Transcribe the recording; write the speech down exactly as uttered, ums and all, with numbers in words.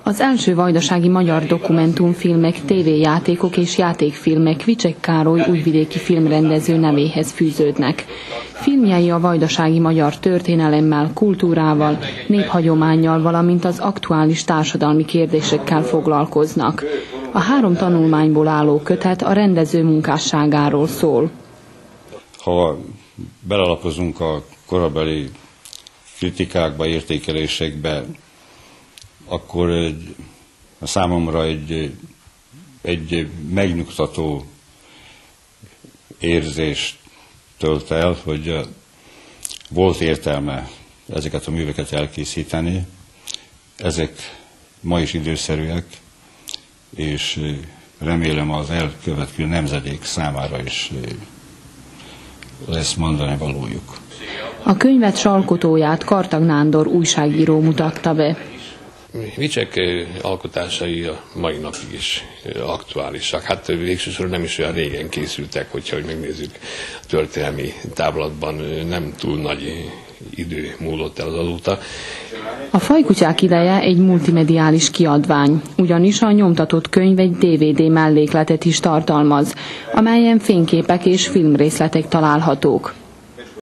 Az első vajdasági magyar dokumentumfilmek, tévéjátékok és játékfilmek Vicsek Károly újvidéki filmrendező nevéhez fűződnek. Filmjei a vajdasági magyar történelemmel, kultúrával, néphagyománnyal, valamint az aktuális társadalmi kérdésekkel foglalkoznak. A három tanulmányból álló kötet a rendező munkásságáról szól. Ha belelapozunk a korabeli kritikákba, értékelésekbe, akkor egy, a számomra egy, egy megnyugtató érzést tölt el, hogy volt értelme ezeket a műveket elkészíteni. Ezek ma is időszerűek, és remélem az elkövetkező nemzedék számára is lesz mondani valójuk. A könyvet alkotóját Kartag Nándor újságíró mutatta be. Vicsek alkotásai a mai napig is aktuálisak. Hát végsősorban nem is olyan régen készültek, hogyha hogy megnézzük a történelmi táblatban, nem túl nagy idő múlott el az azóta. A Fajkutyák ideje egy multimediális kiadvány, ugyanis a nyomtatott könyv egy dé vé dé mellékletet is tartalmaz, amelyen fényképek és filmrészletek találhatók.